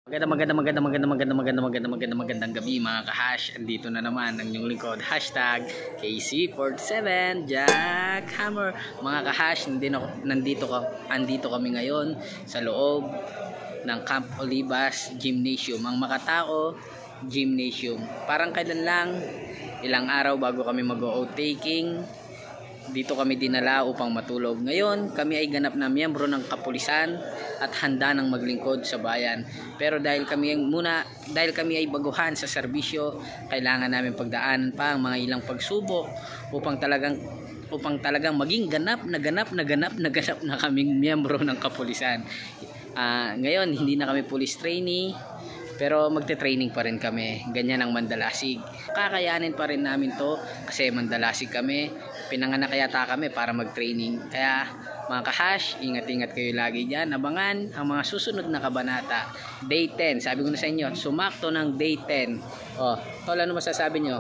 Magandang gabi mga ka-hash. Andito na naman ang inyong lingkod, hashtag KC47 Jackhammer. Mga ka-hash, andito kami ngayon sa loob ng Camp Olivas Gymnasium, ang Makatao Gymnasium. Parang kailan lang, ilang araw bago kami mag-o-taking, dito kami dinala upang matulog. Ngayon, kami ay ganap na miyembro ng kapulisan at handa ng maglingkod sa bayan. Pero dahil kami ay baguhan sa serbisyo, kailangan namin pagdaanan pa ang mga ilang pagsubok upang talagang maging ganap na kaming miyembro ng kapulisan. Ngayon, hindi na kami police trainee, pero magte-training pa rin kami. Ganyan ang Mandalasig. Kakayanin pa rin namin to kasi Mandalasig kami. Pinanganak yata kami para mag-training. Kaya mga ka-hash, ingat-ingat kayo lagi dyan. Abangan ang mga susunod na kabanata. Day 10. Sabi ko na sa inyo, sumakto ng day 10. Tol, ano masasabi nyo?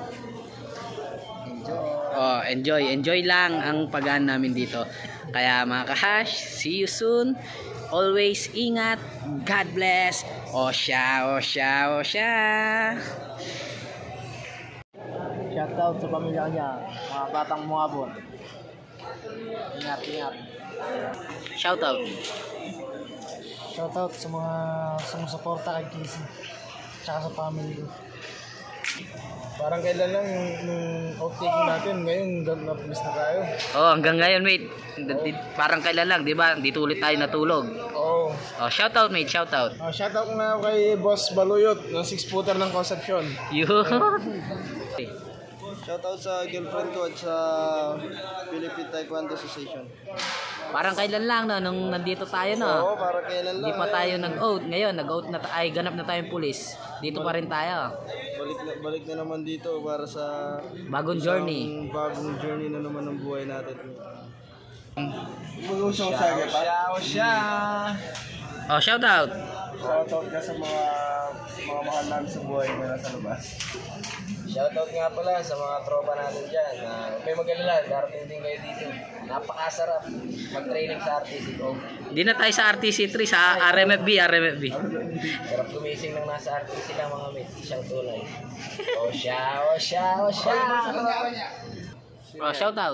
Enjoy lang ang pag-aan namin dito. Kaya mga ka-hash, see you soon. Always ingat. God bless. Osha. Shout out sa pamilya niya, mga batang mungabon. Ingat. Shout out. Shout out sa mga sumusuporta kay Casey, tsaka sa family ko. Parang kailan lang yung outtaking natin, ngayon na-miss na tayo. Hanggang ngayon mate. Parang kailan lang, di ba? Dito ulit tayo natulog. Shout out mate, shout out. Shout out na kay Boss Baluyot, ng 6-footer ng Concepcion. Yun. Shout out sa girlfriend ko at sa Philippine Taekwondo Association. Parang kailan lang no, nung nandito tayo no. Parang kailan lang. Hindi pa tayo nag-out. Ngayon, nag-out na ay ganap na tayong pulis. Dito pa rin tayo. Balik na naman dito para sa bagong journey na naman ng buhay natin. Shout out. Shout out ka sa mga mahal namin sa buhay na nasa labas. Shoutout nga pala sa mga tropa natin dyan. Huwag kayo mag-alala, darating din kayo dito. Napakasarap mag-training sa RTC3. Di na tayo sa RTC3, sa RMFB. Sarap gumising ng nasa RTC lang mga mates. Siyang tulay. Shout out.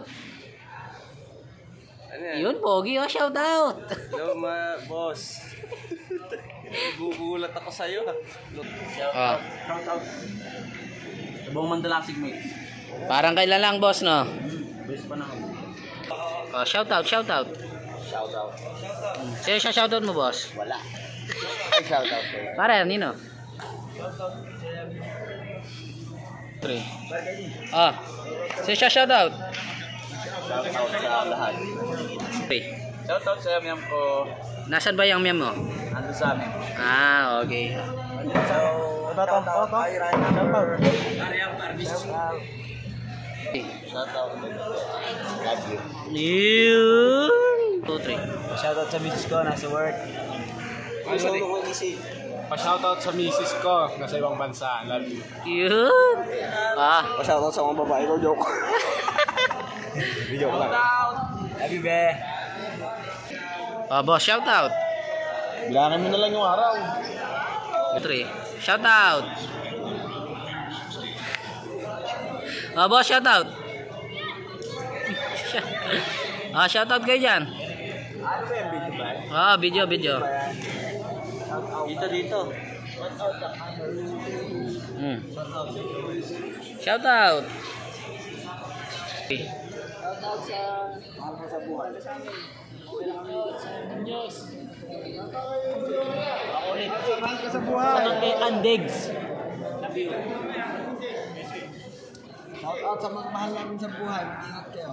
Yun, Pogi. Shout out. Hello, boss. Gugulat ako sa'yo. Shout out. Buong Mandalasig mate. Parang kailan lang boss no? Best pa naman. Shout out. Sino siya shout out mo boss? Wala. Shout out kayo. Pare, nino? Sino siya shout out? Shout out sa lahat. Shout out sa miyam ko. Nasaan ba yung miyam mo? Ando sa amin. Okay. Shout out. Love you. 2, 3. Shout out sa misis ko, nasa work. Pa-shout out sa misis ko, nasa ibang bansa. Love you. Yun. Pa-shout out sa mga babae ko, joke. Joke lang. Love you, be. Boss, shout out. Bilangin mo na lang yung araw. 3. Shout out. Boss, shout out. Shout out kayo dyan. Ano ba yung video ba? Video. Dito. Shout out. Shout out sa Mahal sa Buhay. Diyos. Ako ulit. Mahal ka sa buhay. Sa kay Andegs. Shout out sa mga mahal namin sa buhay. Mag-ingat kayo.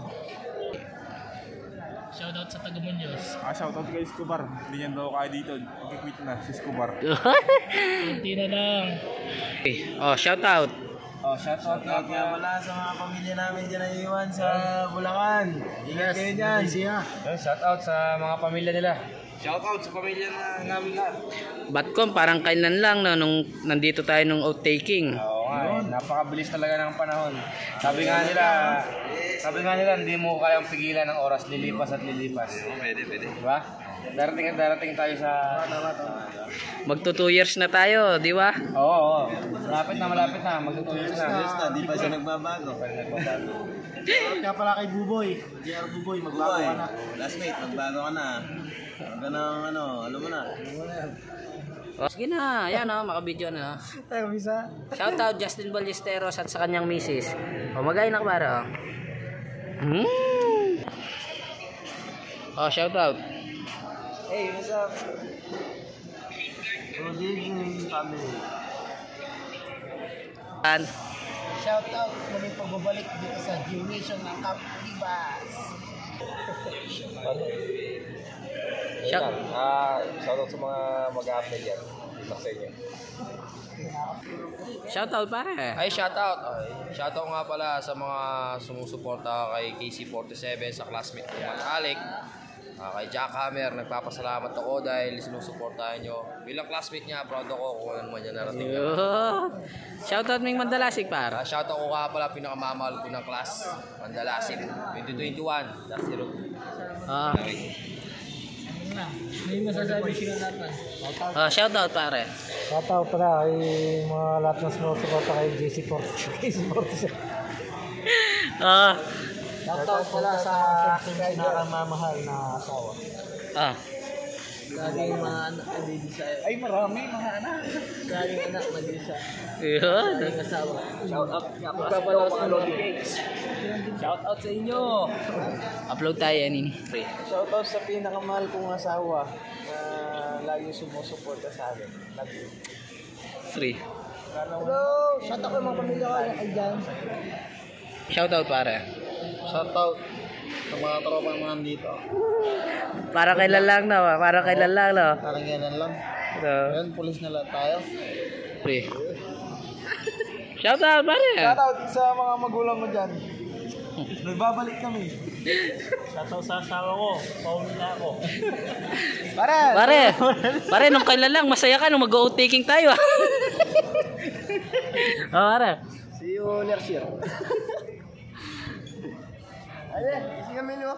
Shout out sa Tagamuños. Shout out kay Escobar. Hindi niyan daw kaya dito. Mag-quit na si Escobar. Kunti na lang. Shout out. Shout out nga pala sa mga pamilya namin dyan na iwan sa Bulacan. Ingat kayo dyan. Shout out sa mga pamilya nila. Shout out sa pamilya namin lahat. Batcom, parang kailan lang no, nung nandito tayo nung outtaking. Oo nga, napakabilis talaga ng panahon. Sabi nga nila, hindi mo kayang pigilan ng oras, lilipas at lilipas. Pwede. Diba? Darating tayo sa... Magto 2 years na tayo, di ba? Oo. Malapit na. Magtutuloy na. Di pa siya nagbabago. Kaya pala kay Buboy. JR Buboy, magbago ka na. Classmate, magbago ka na. Huwag ka nang alam mo na. O, sige na, ayan o, makabidyo na. Shoutout Justin Ballesteros at sa kanyang misis. O, magay na kabara o. O, shoutout. Hey, what's up? Good evening, family. Shout out kami pagbabalik dito sa Gymnasium ng Camp Libas. Shoutout sa mga mag-a-apply dyan. Itak sa inyo. Shoutout pare. Ay, shoutout. Shoutout nga pala sa mga sumusuporta kay KC47 sa classmate ko Alec. Kay Jack Hammer, nagpapasalamat ako dahil sinusuportahan nyo. Bilang classmate niya, proud ako kung ano man niya narating. Shoutout Ming Mandalasig pare. Shoutout ko nga pala pinakamamahal ko ng class, Mandalasig 2021. That's it. May masasabi siya natin. Shoutout pare. Shoutout pala kay mga lahat ng sumusuporta kay JC47. Shoutout pala sa aking pinakamamahal na asawa. Laging mga anak na hindi sa'yo. Ay, marami mga anak. Laging anak na hindi sa'yo. Laging asawa. Shoutout nga pala sa mga Lodi Cakes. Shoutout sa inyo. Upload tayo yan ini. Shoutout sa pinakamahal kong asawa na laging sumusuporta sa akin. Love you. Free. Hello! Shoutout ko mga pamilya ko ay dyan. Shoutout pare. Shoutout sa mga tropa mga nandito. Para kailan lang no? Para kailan lang no? Parang ganun lang. Ngayon, pulis na lahat tayo. Free. Shoutout pare. Shoutout sa mga magulang mo dyan. Nagbabalik kami. Shoutout sa asawa ko. Pauwi na ako. Pare, nung kailan lang masaya ka nung mag-outtaking tayo. Pare. See you next year. Ayan, sige kami nyo.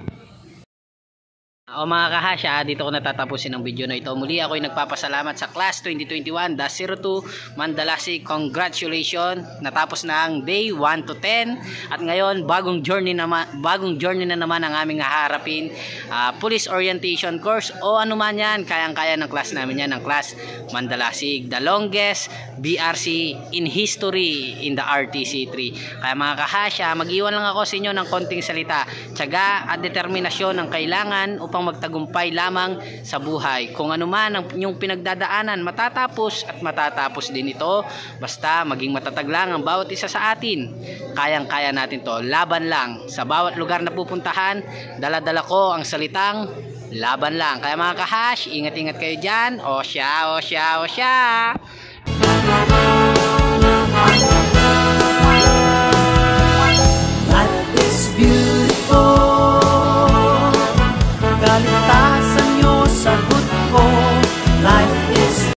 O mga kahasya, dito ko natatapusin ang video na ito. Muli ako'y nagpapasalamat sa Class 2021-02 Mandalasig. Congratulations! Natapos na ang day 1 to 10. At ngayon, bagong journey na naman ang aming haharapin. Police orientation course o ano man yan, kayang-kaya ng class namin yan, ng Class Mandalasig. The longest BRC in history in the RTC3. Kaya mga kahasya, mag-iwan lang ako sa inyo ng konting salita. Tiyaga at determinasyon ang kailangan upang magtagumpay lamang sa buhay. Kung ano man ang inyong pinagdadaanan, matatapos at matatapos din ito. Basta maging matatag lang ang bawat isa sa atin. Kayang-kaya natin to. Laban lang. Sa bawat lugar na pupuntahan, dala-dala ko ang salitang laban lang. Kaya mga kahash, ingat-ingat kayo dyan. O siya.